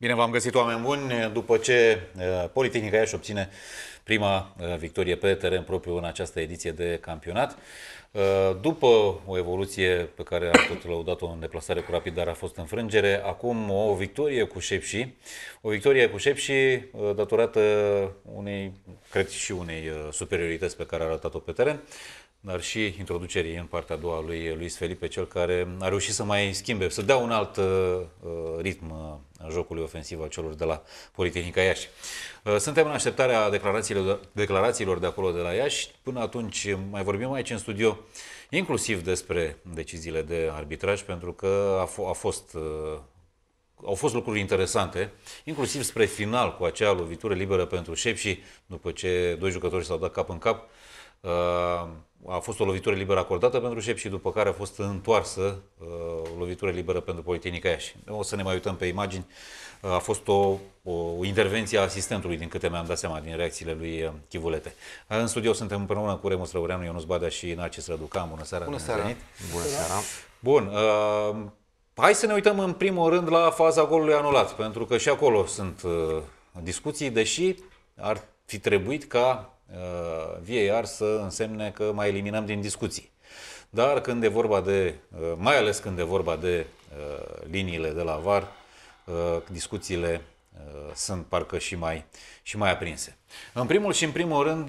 Bine v-am găsit, oameni buni, după ce Politehnica Iași obține prima victorie pe teren propriu în această ediție de campionat. După o evoluție pe care am tot lăudat-o în deplasare cu Rapid, dar a fost înfrângere, acum o victorie cu Șepși. O victorie cu Șepși datorată unei, cred și unei superiorități pe care a arătat-o pe teren, dar și introducerii în partea a doua lui Luis Felipe, cel care a reușit să mai schimbe, să dea un alt ritm jocului ofensiv al celor de la Politehnica Iași. Suntem în așteptarea declarațiilor de acolo de la Iași. Până atunci mai vorbim aici în studio inclusiv despre deciziile de arbitraj, pentru că au fost lucruri interesante, inclusiv spre final cu acea lovitură liberă pentru Șepși, după ce doi jucători s-au dat cap în cap. A fost o lovitură liberă acordată pentru Șepși, după care a fost întoarsă o lovitură liberă pentru Politehnica Iași. O să ne mai uităm pe imagini. A fost o intervenție a asistentului, din câte mi-am dat seama, din reacțiile lui Chivulete. În studio suntem împreună cu Remus Răureanu, Ionuț Badea și Narcis Răducan. Bună seara! Bună seara! Bună seara! Bun, hai să ne uităm în primul rând la faza golului anulat, pentru că și acolo sunt discuții, deși ar fi trebuit ca VAR să însemne că mai eliminăm din discuții. Dar când e vorba de, mai ales când e vorba de liniile de la VAR, discuțiile sunt parcă și mai aprinse. În primul și în primul rând,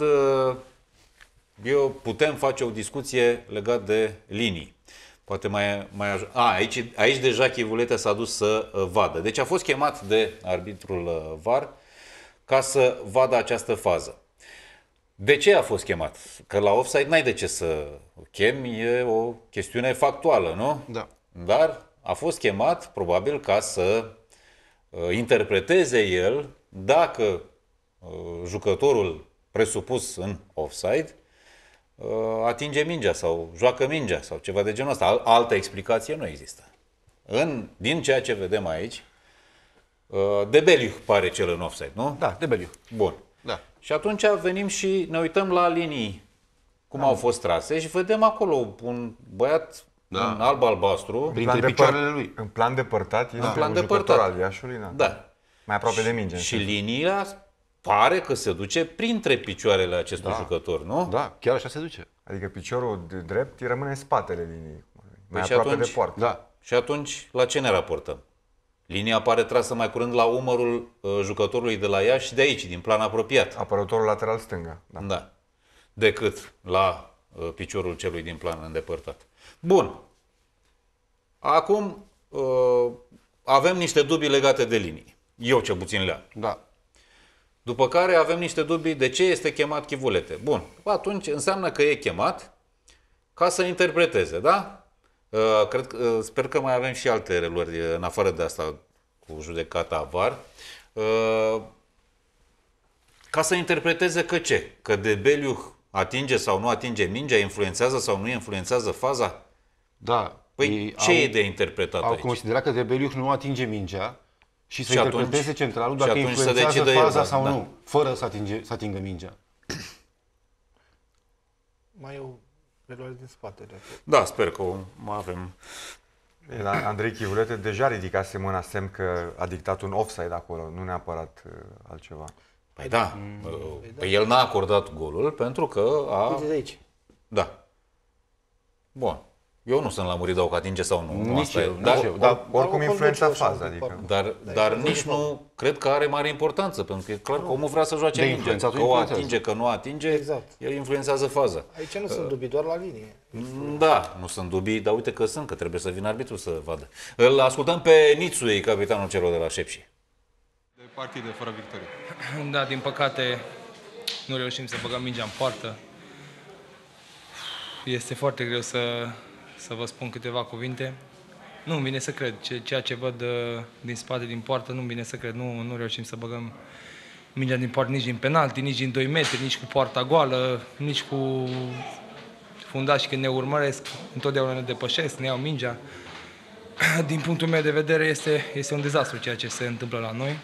putem face o discuție legat de linii. Poate aici deja Chivulete s-a dus să vadă. Deci a fost chemat de arbitrul VAR ca să vadă această fază. De ce a fost chemat? Că la offside n-ai de ce să chemi, e o chestiune factuală, nu? Da. Dar a fost chemat probabil ca să interpreteze el dacă jucătorul presupus în offside atinge mingea sau joacă mingea sau ceva de genul ăsta. Altă explicație nu există. Din ceea ce vedem aici, Debeliu pare cel în offside, nu? Da, Debeliu. Bun. Da. Și atunci venim și ne uităm la linii, cum au fost trase și vedem acolo un băiat în alb-albastru. Printre picioarele lui. În plan depărtat, este plan un depărtat. jucător al Iașului. Da. Mai aproape de minge. Și linia pare că se duce printre picioarele acestui jucător, nu? Da, chiar așa se duce. Adică piciorul de drept rămâne în spatele liniei. Mai și aproape atunci, de poartă. Da. Și atunci, la ce ne raportăm? Linia apare trasă mai curând la umărul jucătorului de la Iași, de aici, din plan apropiat. Apărătorul lateral stânga. Da. Da. Decât la piciorul celui din plan îndepărtat. Bun. Acum avem niște dubii legate de linii. Eu ce puțin le am. Da. După care avem niște dubii de ce este chemat Chivulete. Bun. Atunci înseamnă că e chemat ca să interpreteze, da? Sper că mai avem și alte reluări în afară de asta cu judecata VAR. Ca să interpreteze că ce? Că Debeliu atinge sau nu atinge mingea, influențează sau nu influențează faza? Da. Păi ce e de interpretat Au aici? considerat că Debeliu nu atinge mingea și să Și atunci- interpreteze centralul și dacă atunci să influențează decidă el, faza da, sau da. nu, fără să atingă mingea. Mai e o reluare din spate de acolo. Da, sper că o mai avem. Andrei Chivulete deja ridicase mâna semn că a dictat un offside acolo, nu neapărat altceva. Păi da, păi el n-a acordat golul pentru că a... Uite de aici. Da. Bun. Eu nu sunt lămurit dacă atinge sau nu. Nici Asta e. eu, Dar, nici eu, dar Oricum o influența conduce așa faza, un pic adică. parcă. dar nici nu cred că are mare importanță, pentru că e clar că omul vrea să joace De mingea. influențat, Că o influențează. atinge, că nu atinge, Exact. el influențează faza. Aici nu sunt dubii, doar la linie. Da, nu sunt dubii, dar uite că sunt, că trebuie să vină arbitru să vadă. Îl ascultăm pe Nițui, capitanul celor de la Șepși. De partide fără victorie. Da, din păcate nu reușim să băgăm mingea în poartă. Este foarte greu să vă spun câteva cuvinte. Nu-mi vine să cred. Ceea ce văd din spate, din poartă, nu-mi vine să cred. Nu reușim să băgăm mingea din poartă nici din penalti, nici din 2 metri, nici cu poarta goală, nici cu fundași când ne urmăresc. Întotdeauna ne depășesc, ne iau mingea. Din punctul meu de vedere este un dezastru ceea ce se întâmplă la noi.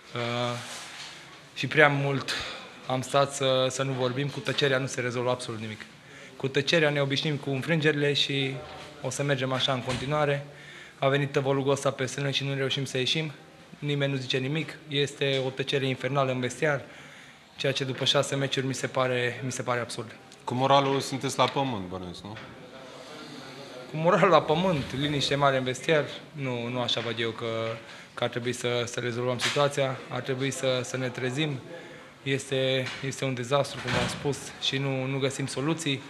Și prea mult am stat să nu vorbim. Cu tăcerea nu se rezolvă absolut nimic. Cu tăcerea ne obișnim cu înfrângerile și o să mergem așa în continuare. A venit tăvălugul ăsta peste noi și nu reușim să ieșim. nimeni nu zice nimic, este o tăcere infernală în vestiar, ceea ce după 6 meciuri mi se pare absurd. Cu moralul sunteți la pământ, bănuiesc, nu? Cu moral la pământ, liniște mare în vestiar, nu așa văd eu că ar trebui să rezolvăm situația, ar trebui să ne trezim. Este un dezastru, cum am spus, și nu găsim soluții.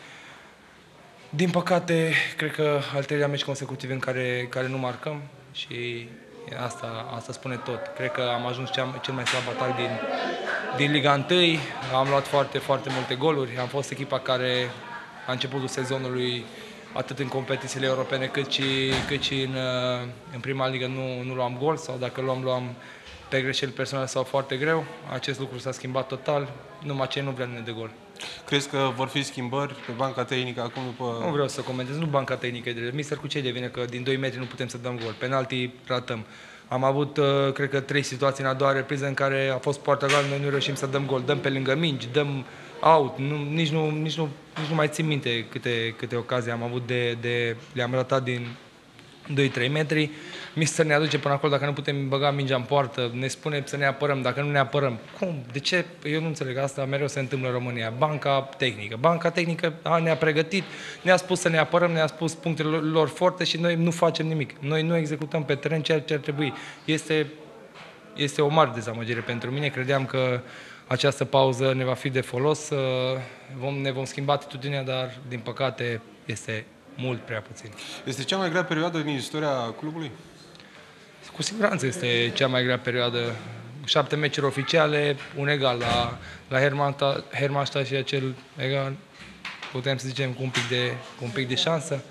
Din păcate, cred că al treilea meci consecutiv în care nu marcăm și asta spune tot. Cred că am ajuns cel mai slab atac din Liga 1, am luat foarte, foarte multe goluri, am fost echipa care a începutul sezonului atât în competițiile europene cât și în prima ligă nu luam gol sau dacă luam pe greșeli personale sau foarte greu. Acest lucru s-a schimbat total, numai ce nu vrea ne de gol. Crezi că vor fi schimbări pe banca tehnică acum după... Nu vreau să comentez, nu banca tehnică de mister, cu ce devine că din 2 metri nu putem să dăm gol. Penaltii ratăm. Am avut, cred că, 3 situații în a doua repriză în care a fost poarta goală, noi nu reușim să dăm gol. Dăm pe lângă mingi, dăm out, nici nu mai țin minte câte ocazii am avut le-am ratat din 2-3 metri. Mister ne aduce până acolo dacă nu putem băga mingea în poartă, ne spune să ne apărăm, dacă nu ne apărăm. Cum? De ce? Eu nu înțeleg, asta mereu se întâmplă în România. Banca tehnică ne-a pregătit, ne-a spus să ne apărăm, ne-a spus punctele lor forte și noi nu facem nimic. Noi nu executăm pe teren ceea ce ar trebui. Este o mare dezamăgire pentru mine. Credeam că această pauză ne va fi de folos, ne vom schimba atitudinea, dar din păcate este mult prea puțin. Este cea mai grea perioadă din istoria clubului? Cu siguranță este cea mai grea perioadă. 7 meciuri oficiale, un egal la Hermannstadt și acel egal, putem să zicem, cu un pic de șansă.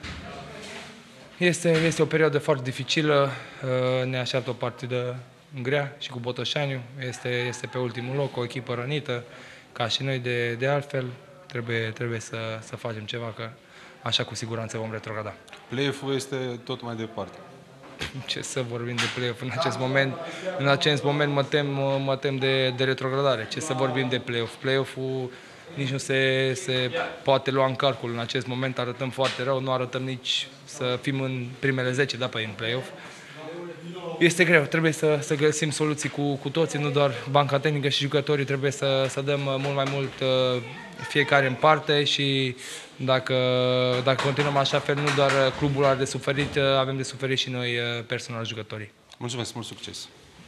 Este o perioadă foarte dificilă, ne așteaptă o partidă grea și cu Botoșaniu. Este pe ultimul loc, o echipă rănită, ca și noi de altfel. Trebuie să facem ceva, că așa cu siguranță vom retrograda. Play-off-ul este tot mai departe. Ce să vorbim de play-off în acest moment? În acest moment mă tem de retrogradare. Ce să vorbim de play-off? Play-off-ul nici nu se poate lua în calcul. În acest moment arătăm foarte rău, nu arătăm nici să fim în primele 10, în play-off. Este greu, trebuie să găsim soluții cu toții, nu doar banca tehnică și jucătorii, trebuie să dăm mult mai mult fiecare în parte și dacă continuăm așa fel, nu doar clubul are de suferit, avem de suferit și noi personal jucătorii. Mulțumesc, mult succes!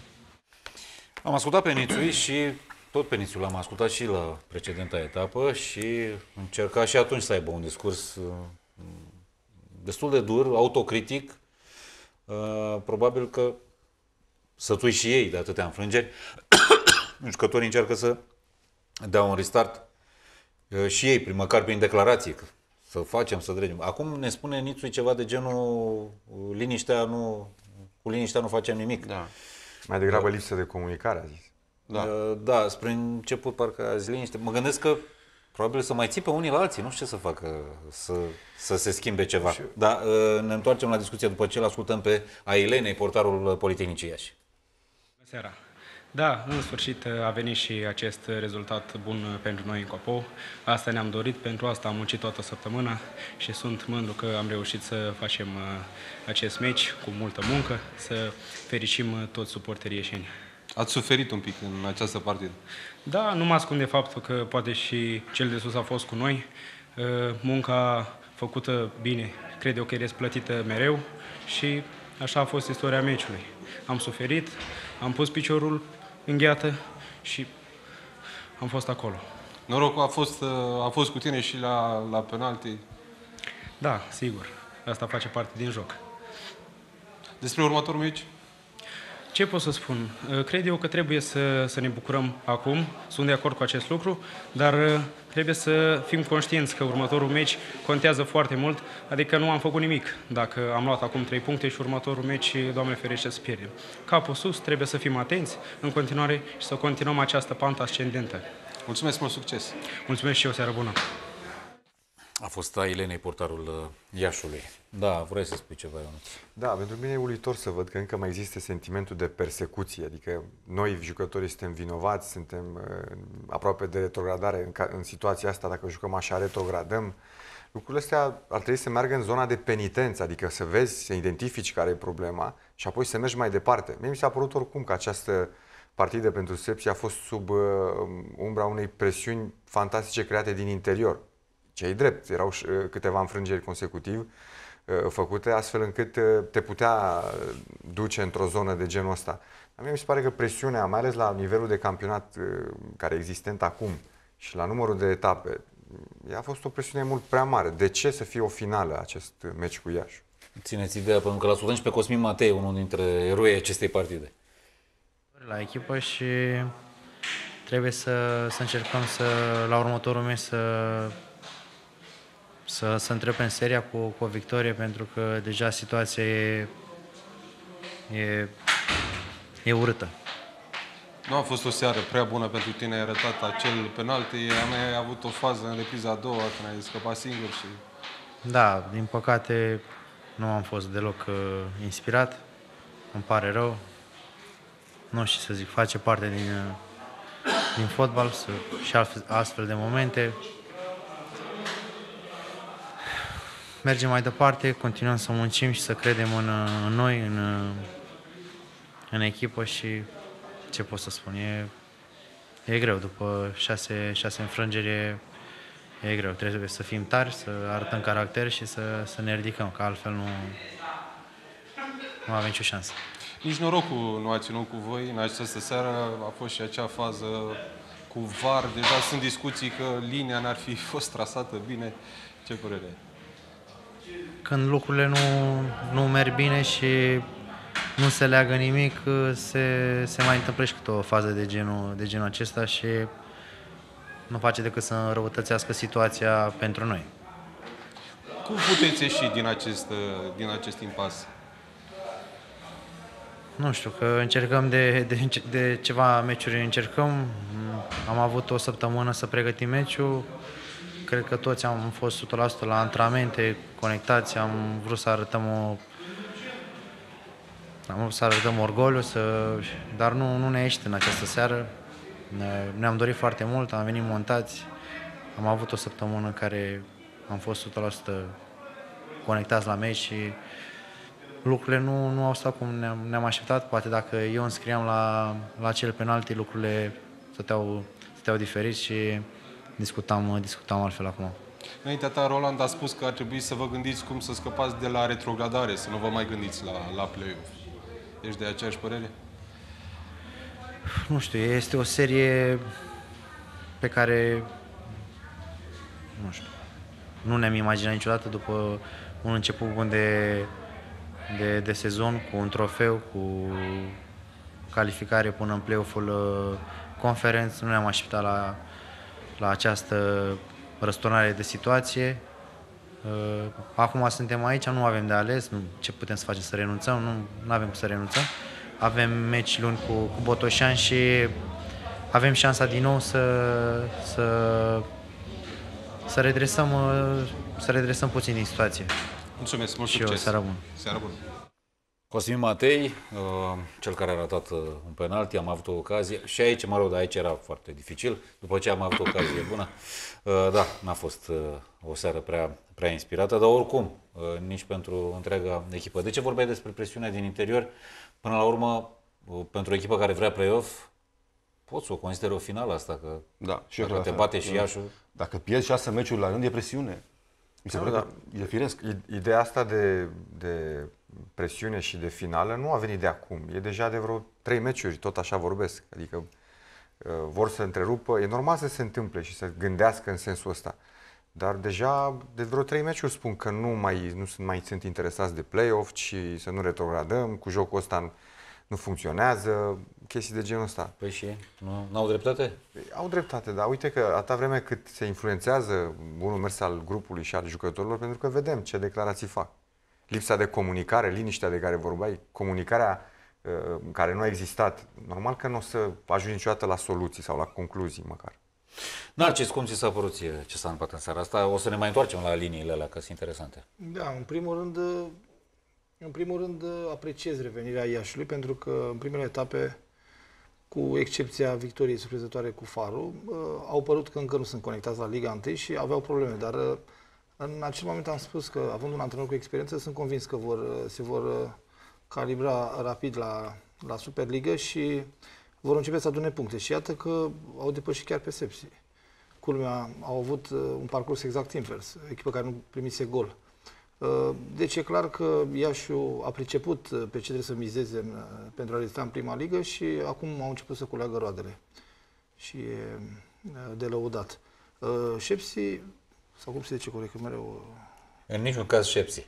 Am ascultat pe Nițui și tot pe Nițui l-am ascultat și la precedenta etapă și încerca și atunci să aibă un discurs destul de dur, autocritic. Probabil că sătui și ei de atâtea înfrângeri. Jucătorii încearcă să dea un restart și ei, măcar prin declarații, să facem, să dregem. Acum ne spune Nițui ceva de genul cu liniștea nu facem nimic. Da. Mai degrabă lipsă de comunicare, a zis. Da, spre început parcă a zis liniște. Mă gândesc că probabil să mai ții pe unii la alții, nu știu ce să facă, să se schimbe ceva. Dar ne întoarcem la discuție după ce l-ascultăm pe Ailenei, portarul Politehnicii Iași. Bună seara! Da, în sfârșit a venit și acest rezultat bun pentru noi în Copou. Asta ne-am dorit, pentru asta am muncit toată săptămâna și sunt mândru că am reușit să facem acest meci cu multă muncă, să fericim toți suporterii ieșeni. Ați suferit un pic în această partidă. Da, nu mă ascund de faptul că poate și cel de sus a fost cu noi. Munca făcută bine, cred eu că e răsplătită mereu și așa a fost istoria meciului. Am suferit, am pus piciorul în gheată și am fost acolo. Norocul a fost cu tine și la penalti. Da, sigur. Asta face parte din joc. Despre următorul meci? Ce pot să spun? Cred eu că trebuie să ne bucurăm acum, sunt de acord cu acest lucru, dar trebuie să fim conștienți că următorul meci contează foarte mult, adică nu am făcut nimic dacă am luat acum 3 puncte și următorul meci, Doamne ferește, să pierdem. Capul sus, trebuie să fim atenți în continuare și să continuăm această pantă ascendentă. Mulțumesc, mult succes! Mulțumesc și eu, seară bună! A fost Ailenei, portarul Iașului. Da, vrei să spui ceva, Ionuț? Da, pentru mine e uluitor să văd că încă mai există sentimentul de persecuție, adică noi, jucătorii, suntem vinovați, suntem aproape de retrogradare în situația asta, dacă jucăm așa, retrogradăm. Lucrurile astea ar trebui să meargă în zona de penitență, adică să vezi, să identifici care e problema și apoi să mergi mai departe. Mie mi s-a părut oricum că această partidă pentru Sepsi a fost sub umbra unei presiuni fantastice create din interior. Ce-i drept, erau câteva înfrângeri consecutiv făcute astfel încât te putea duce într-o zonă de genul ăsta. Dar mie mi se pare că presiunea, mai ales la nivelul de campionat care e existent acum și la numărul de etape, a fost o presiune mult prea mare. De ce să fie o finală acest meci cu Iași? Țineți ideea, pentru că l-a susținut și pe Cosmin Matei, unul dintre eroii acestei partide. La echipă și trebuie să încercăm la următorul meci să întrepem seria cu o victorie, pentru că deja situația e urâtă. Nu a fost o seară prea bună pentru tine, ai arătat acel penalti, ai avut o fază în repriza a doua când ai scăpat singur și... Da, din păcate nu am fost deloc inspirat, îmi pare rău. Nu știu să zic, face parte din fotbal și astfel de momente. Mergem mai departe, continuăm să muncim și să credem în noi, în echipă și ce pot să spun, e greu. După șase înfrângeri e greu. Trebuie să fim tari, să arătăm caracter și să ne ridicăm, că altfel nu avem nicio șansă. Nici norocul nu a ținut cu voi. În această seară a fost și acea fază cu VAR. Deja sunt discuții că linia n-ar fi fost trasată bine. Ce părere ai? Când lucrurile nu merg bine și nu se leagă nimic, se mai întâmplă și câte o fază de genul acesta și nu face decât să înrăutățească situația pentru noi. Cum puteți ieși din acest impas? Nu știu, că încercăm de ceva meciuri încercăm. Am avut o săptămână să pregătim meciul. Cred că toți am fost 100% la antrenamente, conectați, am vrut să arătăm orgoliu, dar nu ne-a ieșit în această seară. Ne-am dorit foarte mult, am venit montați. Am avut o săptămână în care am fost 100% conectați la meci și lucrurile nu au stat cum ne-am așteptat. Poate dacă eu înscriam la acel penalti, lucrurile stăteau diferit și discutam altfel acum. Înaintea ta, Roland a spus că ar trebui să vă gândiți cum să scăpați de la retrogradare, să nu vă mai gândiți la play-off. Ești de aceeași părere? Nu știu, este o serie pe care nu ne-am imaginat niciodată după un început bun de sezon, cu un trofeu, cu calificare până în play-off-ul Conference. Nu ne-am așteptat la această răsturnare de situație. Acum suntem aici, nu avem de ales, ce putem să facem, să renunțăm? Nu avem cum să renunțăm. Avem meci luni cu Botoșani și avem șansa din nou să redresăm puțin din situație. Mulțumesc, mult Și succes! o seară bună! Seară bună! Cosmin Matei, cel care a ratat un penalti, am avut o ocazie și aici, mă rog, dar aici era foarte dificil, după ce am avut o ocazie bună. Da, n-a fost o seară prea inspirată, dar oricum, nici pentru întreaga echipă. De ce vorbeai despre presiunea din interior? Până la urmă, pentru o echipă care vrea play-off, poți să o consideri o finală asta, că Da, și dacă te bate și Iașul... Dacă pierzi 6 meciuri la rând, e presiune. Mi se pare că e firesc. Ideea asta de presiune și de finală nu a venit de acum. E deja de vreo 3 meciuri, tot așa vorbesc. Adică vor să întrerupă. E normal să se întâmple și să gândească în sensul ăsta. Dar deja de vreo 3 meciuri spun că nu sunt interesați de play-off, ci să nu retrogradăm, cu jocul ăsta nu funcționează, chestii de genul ăsta. Păi și n-au dreptate? Au dreptate, dar uite că atâta vreme cât se influențează bunul mers al grupului și al jucătorilor, pentru că vedem ce declarații fac. Lipsa de comunicare, liniștea de care vorbeai, comunicarea care nu a existat, normal că nu o să ajungi niciodată la soluții sau la concluzii măcar. Narcis, cum ți s-a părut ție ce s-a întâmplat în seara asta? O să ne mai întoarcem la liniile alea, că sunt interesante. Da, în primul rând apreciez revenirea Iașului, pentru că în primele etape, cu excepția victoriei surprinzătoare cu Farul, au părut că încă nu sunt conectați la Liga 1 și aveau probleme, dar în acel moment am spus că, având un antrenor cu experiență, sunt convins că se vor calibra rapid la Superliga și vor începe să adune puncte. Și iată că au depășit chiar pe Sepsi. Culmea, au avut un parcurs exact invers, echipă care nu primise gol. Deci e clar că Iașiul a priceput pe ce trebuie să mizeze pentru a rezista în prima ligă și acum au început să culeagă roadele. Și e de lăudat. Sepsi, sau cum se zice corect, mereu... În niciun caz Sepsi.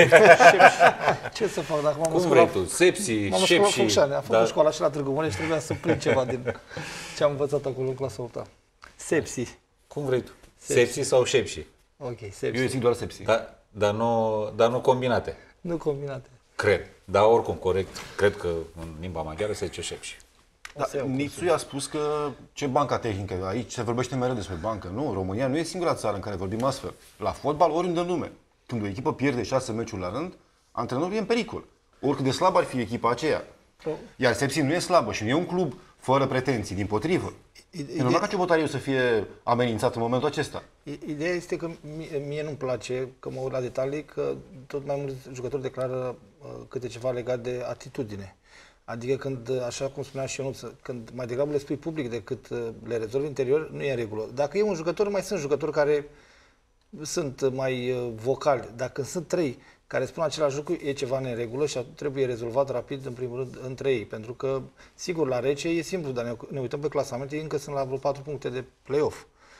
Ce să fac dacă m-am Cum vrei tu? Sepsi, Sepsi. Am făcut școala și la Târgu Mureș și trebuia să prind ceva din ce am învățat acolo în clasa 8-a. Sepsi. Cum vrei tu? Sepsi sau Sepsi? Ok, Sepsi. Eu zic doar Sepsi. Dar nu combinate. Nu combinate. Cred. Dar oricum, corect, cred că în limba maghiară se zice Sepsi. Da, Nițu a spus că ce banca tehnică, aici se vorbește mereu despre bancă. Nu, România nu e singura țară în care vorbim astfel. La fotbal, oriunde în lume. Când o echipă pierde 6 meciuri la rând, antrenorul e în pericol. Oricât de slabă ar fi echipa aceea. Iar Sepsi nu e slabă și nu e un club fără pretenții, dimpotrivă. E normal ca Ciobotariu să fie amenințat în momentul acesta. Ideea este că mie nu-mi place, că mă uit la detalii, că tot mai mulți jucători declară câte ceva legat de atitudine. Adică când, așa cum spunea și Ionuț, când mai degrabă le spui public decât le rezolvi interior, nu e în regulă. Dacă e un jucător, mai sunt jucători care sunt mai vocali. Dacă sunt 3 care spun același lucru, e ceva neregulă și trebuie rezolvat rapid, în primul rând, între ei. Pentru că, sigur, la rece e simplu, dar ne uităm pe clasament, ei încă sunt la vreo 4 puncte de play-off,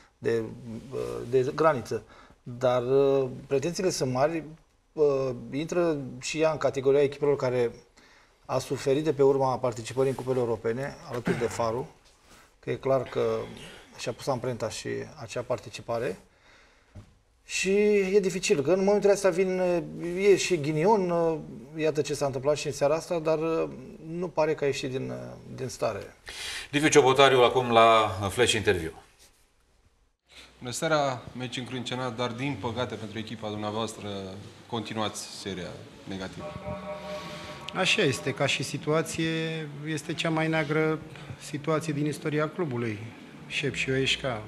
de graniță. Dar pretențiile sunt mari, intră și ea în categoria echipelor care a suferit de pe urma participării în cupele europene, alături de Faru, că e clar că și-a pus amprenta și acea participare. Și e dificil, că în momentul ăsta e și ghinion, iată ce s-a întâmplat și în seara asta, dar nu pare că a ieșit din stare. Liviu Ciobotariu acum la Flash Interview. Bună seara, meci încrâncenat, dar din păcate pentru echipa dumneavoastră continuați seria negativă. Așa este, ca și situație, este cea mai neagră situație din istoria clubului. Sepsi Oeșca.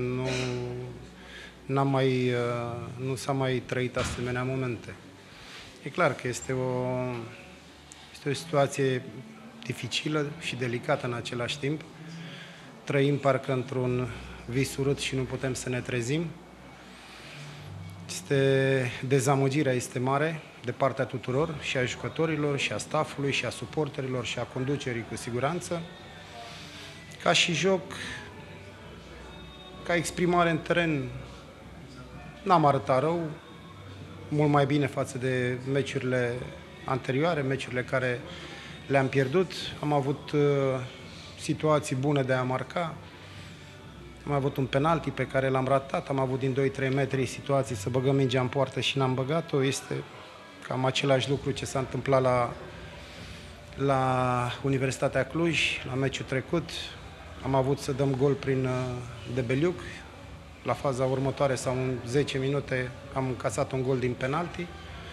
Nu s-a mai trăit asemenea momente. E clar că este o situație dificilă și delicată în același timp. Trăim parcă într-un vis urât și nu putem să ne trezim. Dezamăgirea este mare de partea tuturor, și a jucătorilor, și a staffului, și a suporterilor, și a conducerii cu siguranță. Ca și joc, ca exprimare în teren, n-am arătat rău, mult mai bine față de meciurile anterioare, meciurile care le-am pierdut. Am avut situații bune de a marca. Am avut un penalti pe care l-am ratat, am avut din 2-3 metri situații să băgăm mingea în poartă și n-am băgat-o. Este cam același lucru ce s-a întâmplat la Universitatea Cluj, la meciul trecut. Am avut să dăm gol prin Debeliuc. La faza următoare, sau în 10 minute, am încasat un gol din penalti.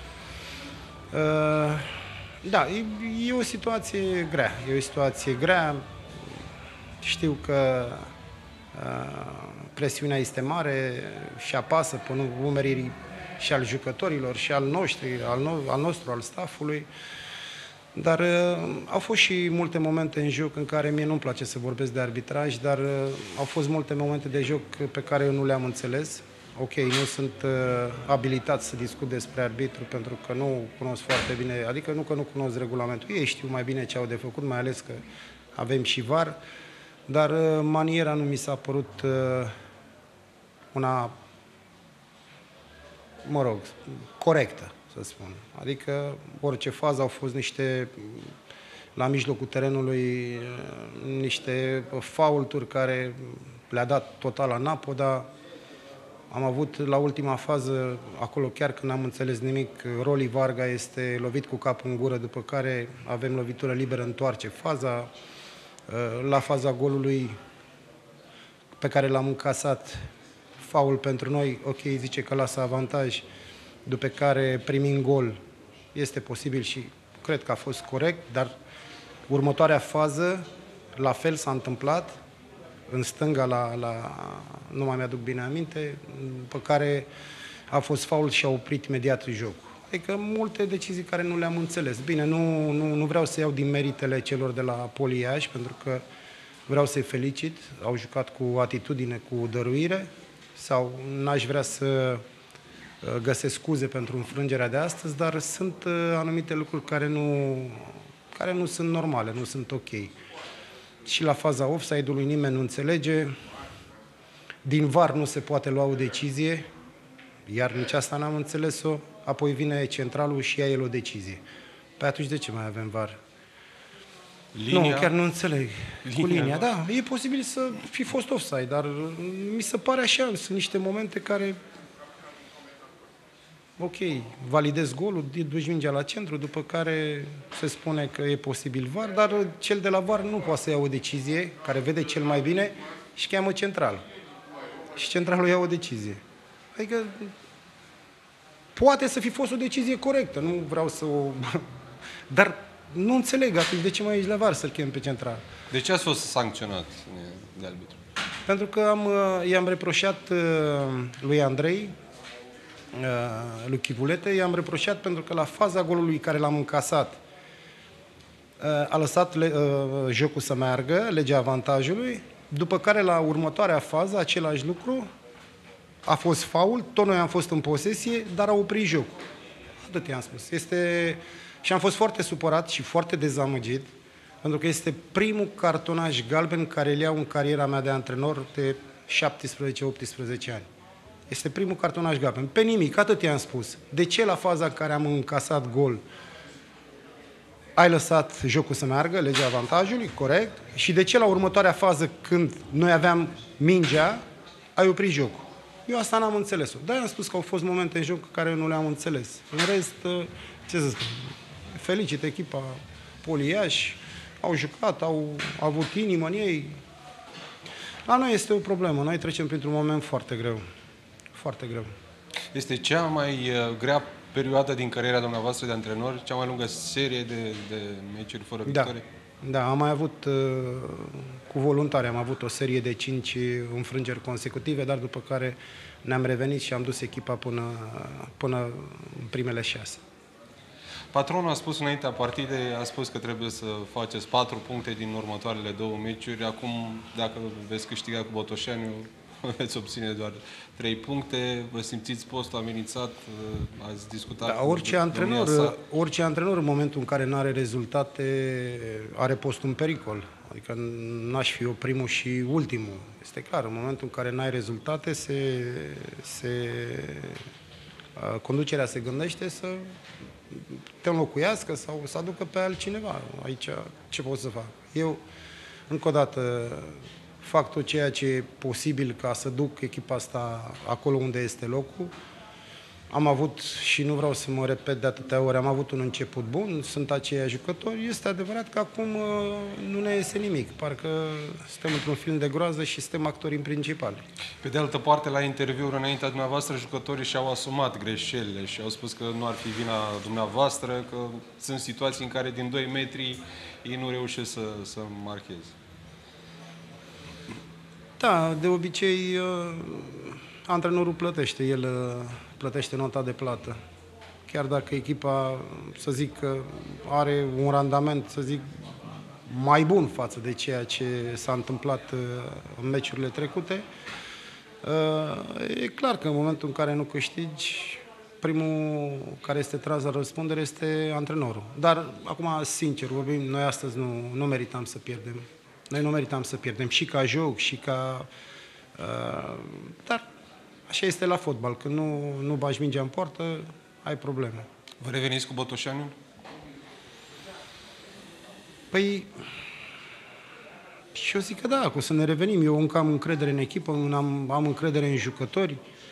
Da, e o situație grea. E o situație grea. Știu că presiunea este mare și apasă pe umerii și al jucătorilor, și al noștri, al nostru, al staffului. Dar au fost și multe momente în joc în care mie nu-mi place să vorbesc de arbitraj, dar au fost multe momente de joc pe care eu nu le-am înțeles. Ok, nu sunt abilitat să discut despre arbitru pentru că nu cunosc foarte bine, adică nu că nu cunosc regulamentul. Ei știu mai bine ce au de făcut, mai ales că avem și VAR, dar maniera nu mi s-a părut una, mă rog, corectă, să spun. Adică orice fază au fost la mijlocul terenului, niște faulturi care le-a dat total la Napo, dar am avut la ultima fază, acolo chiar când n-am înțeles nimic, Roli Varga este lovit cu capul în gură, după care avem lovitură liberă, întoarce faza. La faza golului pe care l-am încasat, faul pentru noi, ok, zice că lasă avantaj, după care primim gol, este posibil și cred că a fost corect, dar următoarea fază, la fel s-a întâmplat, în stânga, nu mai mi-aduc bine aminte, pe care a fost faul și a oprit imediat jocul. Adică multe decizii care nu le-am înțeles. Bine, nu vreau să iau din meritele celor de la Poli Iași, pentru că vreau să-i felicit. Au jucat cu atitudine, cu dăruire, sau n-aș vrea să găsesc scuze pentru înfrângerea de astăzi, dar sunt anumite lucruri care nu sunt normale, nu sunt ok. Și la faza offside-ului nimeni nu înțelege. Din VAR nu se poate lua o decizie, iar nici asta n-am înțeles-o. Apoi vine centralul și ia el o decizie. Păi atunci de ce mai avem VAR? Nu, chiar nu înțeleg. Cu linia, da. E posibil să fi fost offside, dar mi se pare așa. Sunt niște momente care... Ok, validez golul, duci mingea la centru, după care se spune că e posibil VAR, dar cel de la VAR nu poate să ia o decizie, care vede cel mai bine și cheamă central. Și centralul ia o decizie. Adică poate să fi fost o decizie corectă, nu vreau să o... Dar nu înțeleg atunci de ce mai ești la VAR să-l chem pe central. De ce ați fost sancționat de arbitru? Pentru că i-am reproșat lui Andrei, lui Chivulete, i-am reproșat pentru că la faza golului care l-am încasat a lăsat jocul să meargă, legea avantajului, după care la următoarea fază, același lucru, a fost faul, tot noi am fost în posesie, dar a oprit jocul. Atât i-am spus. Și am fost foarte supărat și foarte dezamăgit, pentru că este primul cartonaj galben care îl iau în cariera mea de antrenor de 17-18 ani. Este primul cartonaj galben. Pe nimic, atât i-am spus. De ce la faza în care am încasat gol ai lăsat jocul să meargă, legea avantajului, corect, și de ce la următoarea fază, când noi aveam mingea, ai oprit jocul? Eu asta n-am înțeles-o. Dar am spus că au fost momente în joc care nu le-am înțeles. În rest, ce să spun, felicit echipa Poli Iași, au jucat, au avut inimă în ei. La noi este o problemă, noi trecem printr-un moment foarte greu. Foarte greu. Este cea mai grea perioadă din cariera dumneavoastră de antrenor, cea mai lungă serie de meciuri fără victorie? Da, am mai avut, cu voluntari, am avut o serie de 5 înfrângeri consecutive, dar după care ne-am revenit și am dus echipa până în primele 6. Patronul a spus înaintea partidei, a spus că trebuie să faceți 4 puncte din următoarele 2 meciuri. Acum, dacă veți câștiga cu Botoșaniu, veți obține doar 3 puncte, vă simțiți postul amenințat, ați discutat... Da, orice antrenor în momentul în care nu are rezultate are postul în pericol. Adică n-aș fi eu primul și ultimul. Este clar, în momentul în care n-ai rezultate, conducerea se gândește să te înlocuiască sau să aducă pe altcineva. Aici ce pot să fac? Eu, încă o dată, fac tot ceea ce e posibil ca să duc echipa asta acolo unde este locul. Am avut, și nu vreau să mă repet de atâtea ori, am avut un început bun, sunt aceiași jucători. Este adevărat că acum nu ne iese nimic. Parcă suntem într-un film de groază și suntem actorii principali. Pe de altă parte, la interviuri înaintea dumneavoastră, jucătorii și-au asumat greșelile și au spus că nu ar fi vina dumneavoastră, că sunt situații în care din 2 metri ei nu reușesc să marcheze. Da, de obicei antrenorul plătește, el plătește nota de plată. Chiar dacă echipa, să zic, că are un randament, să zic, mai bun față de ceea ce s-a întâmplat în meciurile trecute, e clar că în momentul în care nu câștigi, primul care este tras la răspundere este antrenorul. Dar, acum, sincer vorbim, noi astăzi nu meritam să pierdem. Noi nu meritam să pierdem și ca joc, și ca... dar așa este la fotbal. Când nu bagi mingea în poartă, ai probleme. Vă reveniți cu Botoșaniul? Păi... și eu zic că da, că o să ne revenim. Eu încă am încredere în echipă, am încredere în jucători.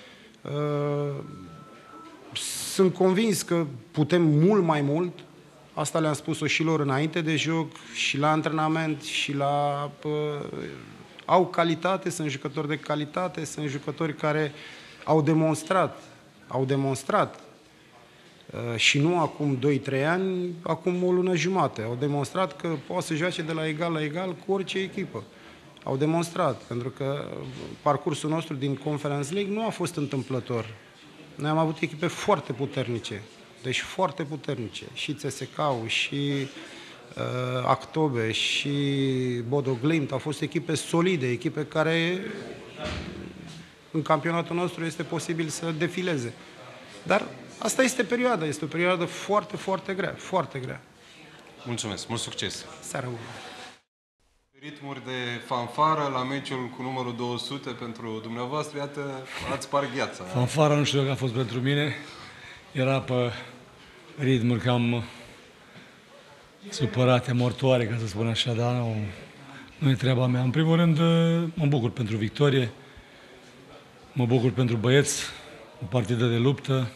Sunt convins că putem mult mai mult. Asta le-am spus-o și lor înainte de joc, și la antrenament, și la... au calitate, sunt jucători de calitate, sunt jucători care au demonstrat și nu acum 2-3 ani, acum o lună jumate. Au demonstrat că poate să joace de la egal la egal cu orice echipă. Au demonstrat, pentru că parcursul nostru din Conference League nu a fost întâmplător. Noi am avut echipe foarte puternice deci foarte puternice. Și CSKA-ul, și Actobe, și Bodo Glimt au fost echipe solide, echipe care în campionatul nostru este posibil să defileze. Dar asta este perioada, este o perioadă foarte, foarte grea, foarte grea. Mulțumesc, mult succes! Seara bună! Ritmuri de fanfară la meciul cu numărul 200 pentru dumneavoastră, iată, ați spart gheața. Fanfara nu știu dacă a fost pentru mine, era pe ritmuri cam supărate, mortoare, ca să spun așa, dar nu e treaba mea. În primul rând, mă bucur pentru victorie, mă bucur pentru băieți, o partidă de luptă,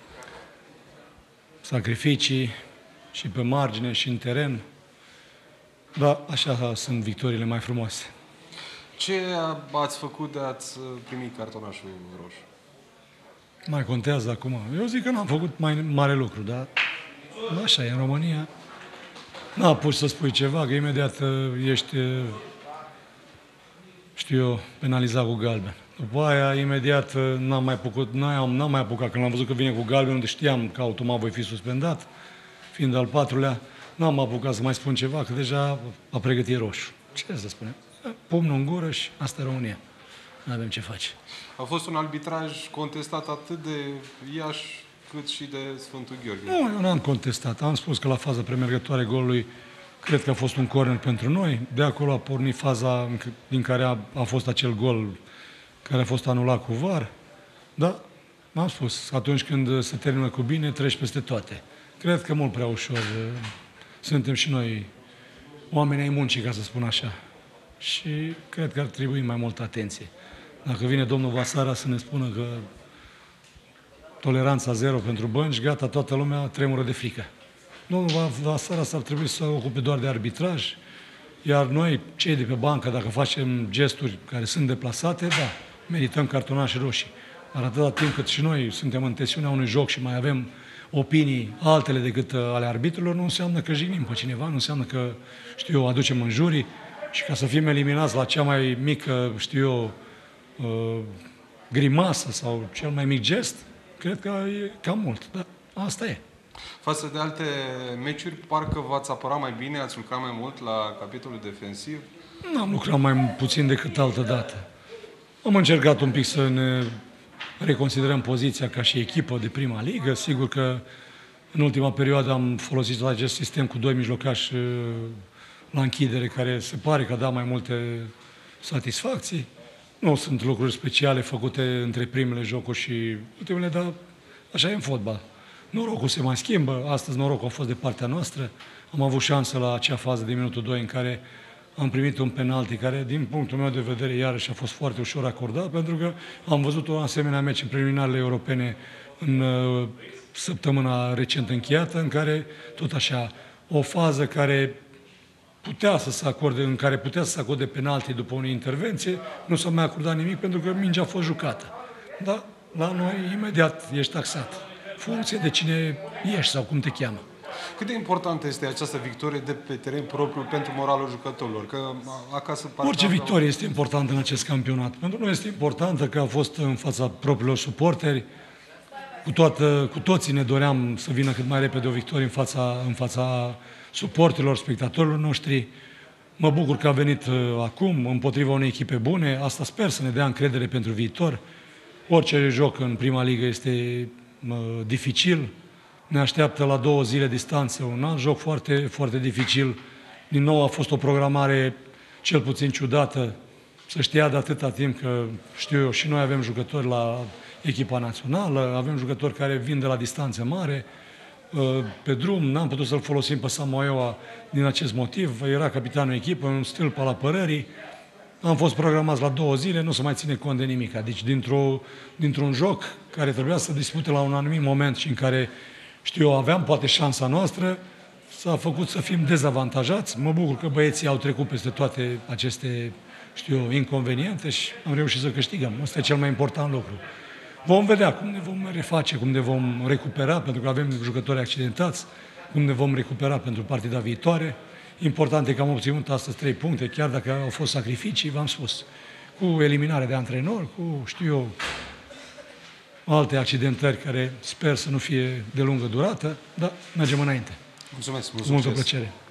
sacrificii și pe margine și în teren. Da, așa sunt victoriile mai frumoase. Ce ați făcut de ați primit cartonașul roșu? Mai contează acum. Eu zic că n-am făcut mai mare lucru, dar așa e în România. N-a pus să spui ceva, că imediat ești, știu eu, penalizat cu galben. După aia, imediat, n-am mai apucat. Când am văzut că vine cu galben, unde știam că automat voi fi suspendat, fiind al patrulea, n-am apucat să mai spun ceva, că deja a pregătit roșu. Ce să spunem? Pumnul în gură și asta e România. Nu avem ce face. A fost un arbitraj contestat atât de Iași cât și de Sfântul Gheorghe. Nu, eu n-am contestat. Am spus că la faza premergătoare golului cred că a fost un corner pentru noi. De acolo a pornit faza din care a fost acel gol care a fost anulat cu VAR. Da, m-am spus, atunci când se termină cu bine, treci peste toate. Cred că mult prea ușor suntem și noi oameni ai muncii, ca să spun așa. Și cred că ar trebui mai multă atenție. Dacă vine domnul Vasara să ne spună că toleranța zero pentru bănci, gata, toată lumea tremură de frică. Domnul Vasara s-ar trebui să ocupe doar de arbitraj, iar noi, cei de pe bancă, dacă facem gesturi care sunt deplasate, da, merităm cartonașe roșii. Dar atâta timp cât și noi suntem în tensiunea unui joc și mai avem opinii altele decât ale arbitrilor, nu înseamnă că jignim pe cineva, nu înseamnă că, știu eu, aducem în jurii și ca să fim eliminați la cea mai mică, știu eu, grimasă sau cel mai mic gest, cred că e cam mult, dar asta e. Față de alte meciuri, parcă v-ați apărat mai bine, ați lucrat mai mult la capitolul defensiv? Nu am lucrat mai puțin decât altă dată. Am încercat un pic să ne reconsiderăm poziția ca și echipă de prima ligă. Sigur că în ultima perioadă am folosit acest sistem cu doi mijlocași la închidere, care se pare că a dat mai multe satisfacții. Nu sunt lucruri speciale făcute între primele jocuri și ultimele, dar așa e în fotbal. Norocul se mai schimbă, astăzi norocul a fost de partea noastră. Am avut șansă la acea fază de minutul 2 în care am primit un penalti care, din punctul meu de vedere, iarăși a fost foarte ușor acordat, pentru că am văzut un asemenea meci în preliminarele europene în săptămâna recent încheiată, în care, tot așa, o fază care putea să se acorde, în care putea să se acorde penalti după o intervenție, nu s-a mai acordat nimic pentru că mingea a fost jucată. Dar la noi, imediat, ești taxat. Funcție de cine ești sau cum te cheamă. Cât de importantă este această victorie de pe teren propriu pentru moralul jucătorilor? Că acasă orice victorie este importantă în acest campionat. Pentru noi este importantă că a fost în fața propriilor suporteri. Cu toții ne doream să vină cât mai repede o victorie în fața suporterilor, spectatorilor noștri. Mă bucur că a venit acum, împotriva unei echipe bune. Asta sper să ne dea încredere pentru viitor. Orice joc în prima ligă este dificil. Ne așteaptă la 2 zile distanță un alt joc foarte, foarte dificil. Din nou a fost o programare cel puțin ciudată. Să știa de atâta timp că, știu eu, și noi avem jucători la echipa națională, avem jucători care vin de la distanță mare. Pe drum n-am putut să-l folosim pe Samoeua din acest motiv. Era capitanul echipă, un stâlp al apărării. Am fost programați la 2 zile, nu se mai ține cont de nimic. Deci dintr-un joc care trebuia să dispute la un anumit moment și în care, știu eu, aveam poate șansa noastră, s-a făcut să fim dezavantajați. Mă bucur că băieții au trecut peste toate aceste, știu eu, inconveniente și am reușit să câștigăm. Asta e cel mai important lucru. Vom vedea cum ne vom reface, cum ne vom recupera, pentru că avem jucători accidentați, cum ne vom recupera pentru partida viitoare. Important e că am obținut astăzi 3 puncte, chiar dacă au fost sacrificii, v-am spus, cu eliminare de antrenori, cu, știu eu, alte accidentări care sper să nu fie de lungă durată, dar mergem înainte. Mulțumesc, Cu multă plăcere.